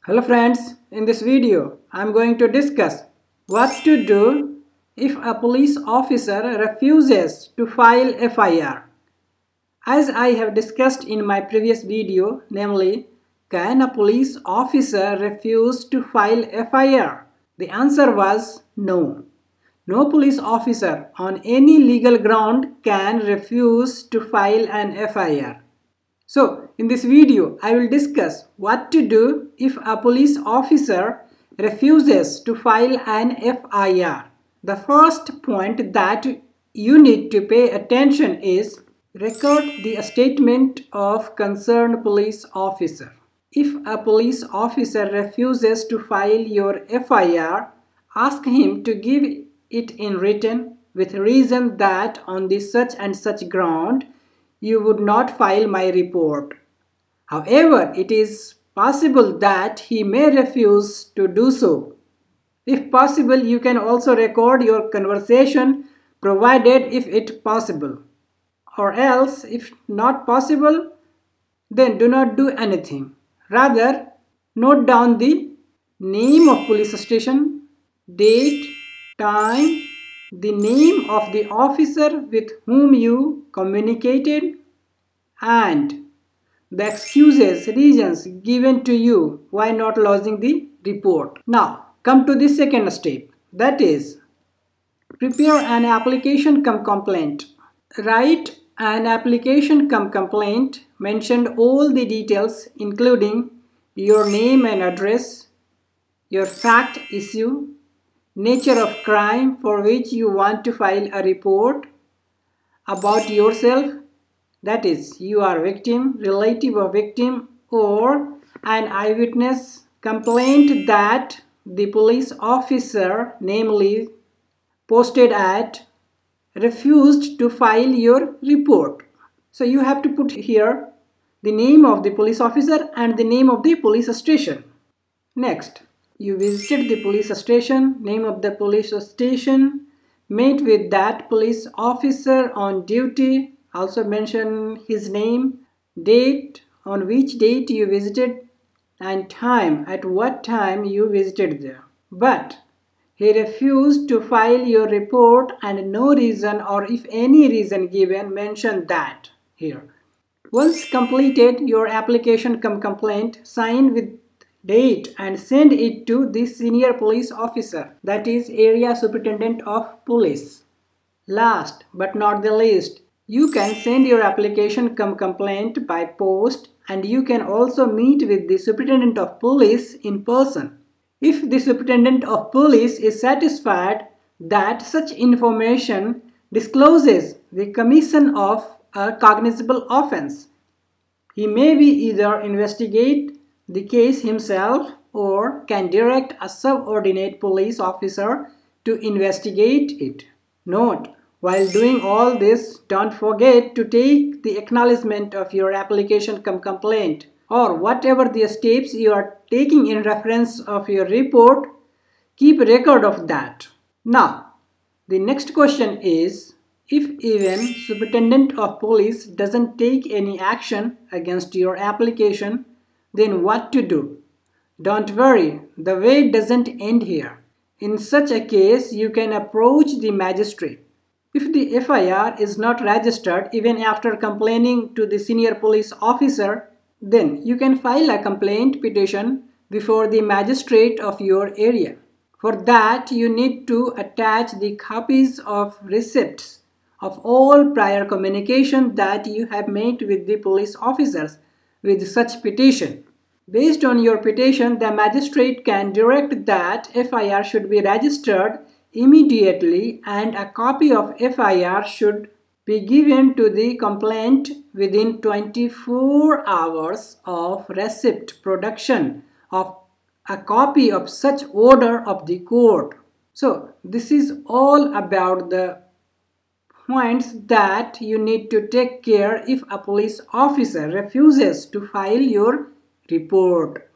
Hello friends, in this video I am going to discuss what to do if a police officer refuses to file FIR. As I have discussed in my previous video, namely, can a police officer refuse to file FIR? The answer was no. No police officer on any legal ground can refuse to file an FIR. So, in this video, I will discuss what to do if a police officer refuses to file an FIR. The first point that you need to pay attention is record the statement of concerned police officer. If a police officer refuses to file your FIR, ask him to give it in written with reason that on this such and such ground you would not file my report. However, it is possible that he may refuse to do so. If possible, you can also record your conversation provided if it possible. Or else, if not possible, then do not do anything. Rather, note down the name of police station, date, time, the name of the officer with whom you communicated, and the excuses, reasons given to you why not lodging the report. Now, come to the second step, that is, prepare an application cum complaint. Write an application cum complaint, mention all the details including your name and address, your fact issue, nature of crime for which you want to file a report, about yourself, that is, you are victim, relative of victim, or an eyewitness complaint that the police officer, namely posted at, refused to file your report. So you have to put here the name of the police officer and the name of the police station. Next, you visited the police station, name of the police station, met with that police officer on duty, also mention his name, date, on which date you visited, and time, at what time you visited there. But he refused to file your report and no reason, or if any reason given, mention that here. Once completed your application cum complaint, sign with date and send it to the senior police officer, that is area superintendent of police. Last but not the least, you can send your application cum complaint by post, and you can also meet with the superintendent of police in person. If the superintendent of police is satisfied that such information discloses the commission of a cognizable offense, he may be either investigate the case himself or can direct a subordinate police officer to investigate it. Note, while doing all this, don't forget to take the acknowledgement of your application cum complaint or whatever the steps you are taking in reference of your report. Keep record of that. Now, the next question is, if even superintendent of police doesn't take any action against your application, then what to do? Don't worry, the wait doesn't end here. In such a case, you can approach the magistrate. If the FIR is not registered even after complaining to the senior police officer, then you can file a complaint petition before the magistrate of your area. For that, you need to attach the copies of receipts of all prior communication that you have made with the police officers with such petition. Based on your petition, the magistrate can direct that FIR should be registered immediately and a copy of FIR should be given to the complainant within 24 hours of receipt production of a copy of such order of the court. So this is all about the points that you need to take care if a police officer refuses to file your report.